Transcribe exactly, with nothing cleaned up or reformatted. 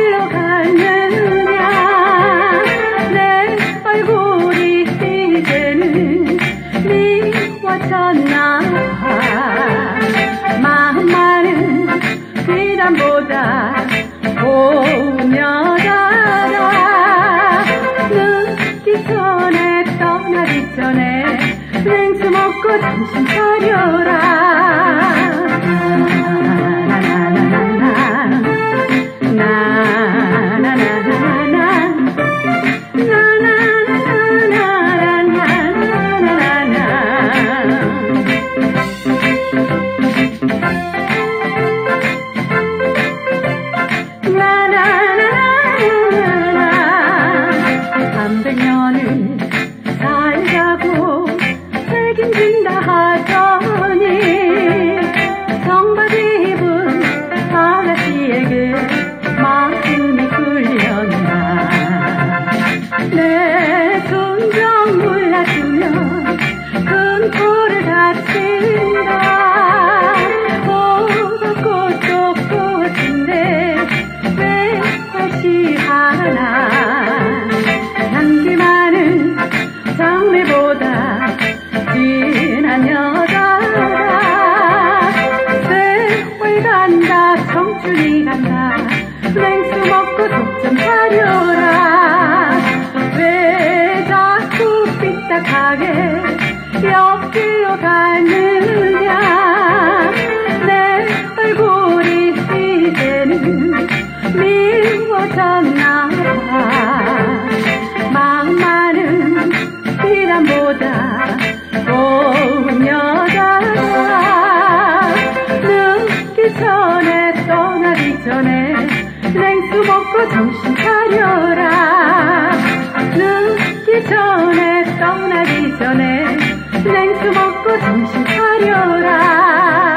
길로 가느냐. 내 얼굴이 이제는 미워졌나. 마음만은 비단보다 고운 여자라. 늦기 전에 떠나기 전에 냉수 먹고 정신 차려라. 삼백 년을 살자고 책임진다 하더니 청바지 입은 아가씨에게 마음이 끌렸나. 내 순정 몰라주면 큰 코를 다친다. 호박꽃도 꽃인데 왜 다시 하나. 향기 많은 장미보다 진한 여자라. 세월 간다 청춘이 간다. 냉수 먹고 독좀 차려라. 왜 자꾸 삐딱하게 옆길로 가느냐. 내 얼굴이 이제는 미워졌나 봐. 마음만은 비단보다 고운 여자라. 늦기 전에 떠나기 전에 냉수 먹고 정신 차려라. 늦기 전에 떠나기 전에 냉수 먹고 정신 차려라.